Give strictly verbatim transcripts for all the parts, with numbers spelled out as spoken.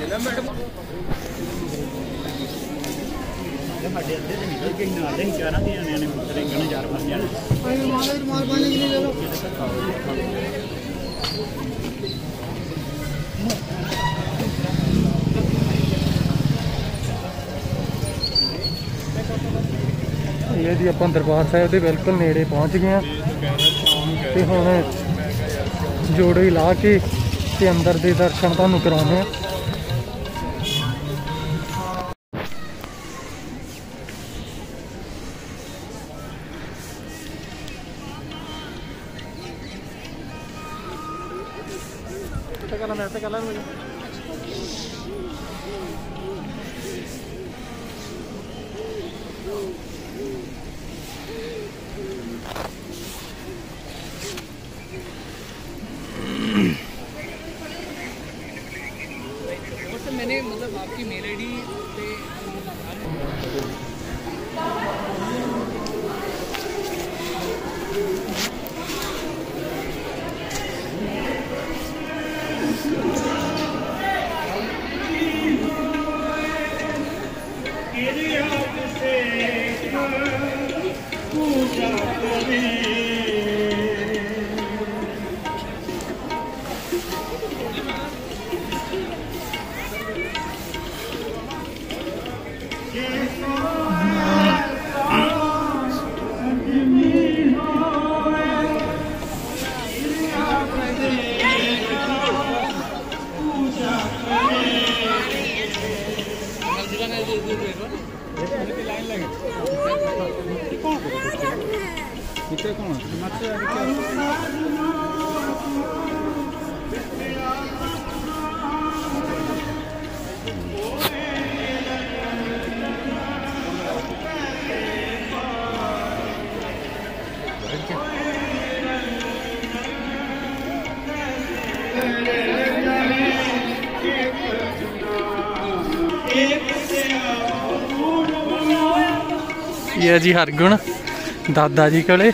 ਸਾਡੇ ਅੱਧੇ ਤੇ ਨਿਕਲ ਕੇ ਨਾਲ ਦੇ ਚਾਰਾਂ ਦੀਆਂ ਨੇ ਮੁੱਤਰੇ ਗਣ ਚਾਰ ਫਰਦੀਆਂ ਨੇ ਆਏ ਮਾਲੇ ਮਾਰ ਪਾਣੇ ਕਿ ਨਹੀਂ ਲੈ ਲੋ ਇਹ ਜੀ ਆਪਾਂ ਦਰਬਾਰ ਸਾਹਿਬ ਦੇ ਬਿਲਕੁਲ ਨੇੜੇ ਪਹੁੰਚ ਗਏ ਆ ਤੇ ਹੁਣ ਜੋੜੇ ਲਾ ਕੇ ਤੇ ਅੰਦਰ ਦੇ ਦਰਸ਼ਨ ਤੁਹਾਨੂੰ ਕਰਾਉਣੇ ਆ। मैंने मतलब आपकी मेल आई डी ये जी हरगुण दादा जी कोले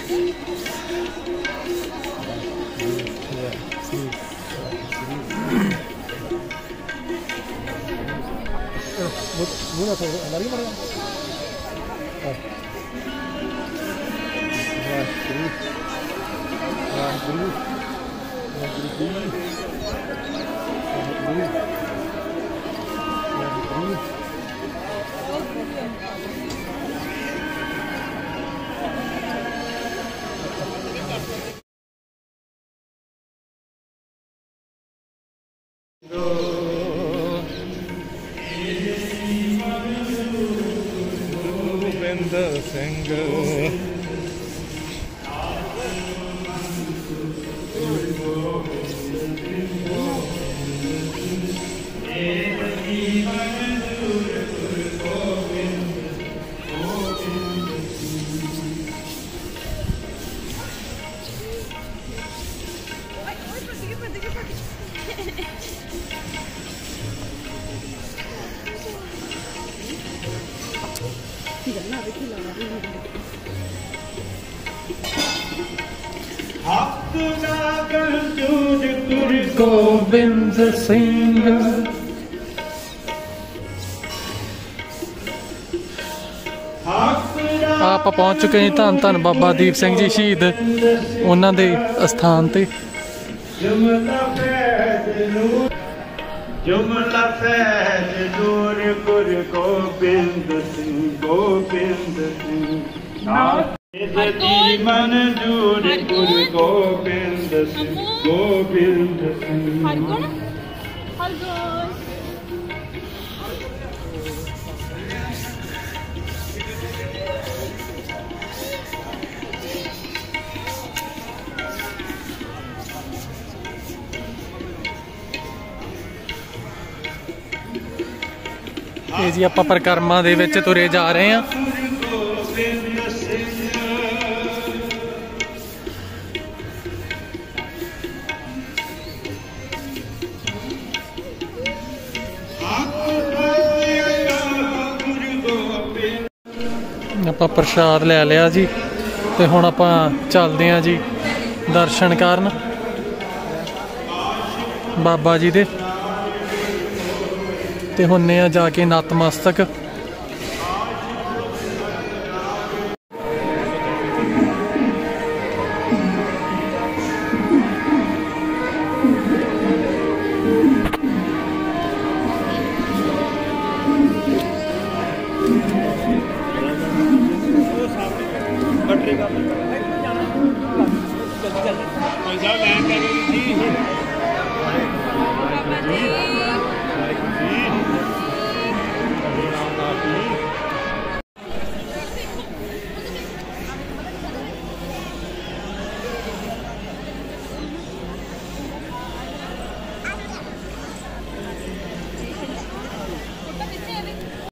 गोविंद सिंह गोविंद सिंह आप पहुंच चुके हैं धन धन बाबा दीप सिंह जी शहीद उन्होंने अस्थान ते जुमला फैज नूर गुर गोबिंद सिंह गोबिंद सिंह जी मंजूर गुर गोबिंद सिंह गोबिंद सिंह ये जी आप परिक्रमा दे विच तुरे जा रहे हैं। आप प्रसाद लै लिया जी तो हुण आपां चलदे हां जी दर्शन करन बाबा जी दे। ਤੇ ਹੁੰਨੇ ਆ ਜਾ ਕੇ ਨਤਮਸਤਕ। पैसा लैन कर जी बाबा जी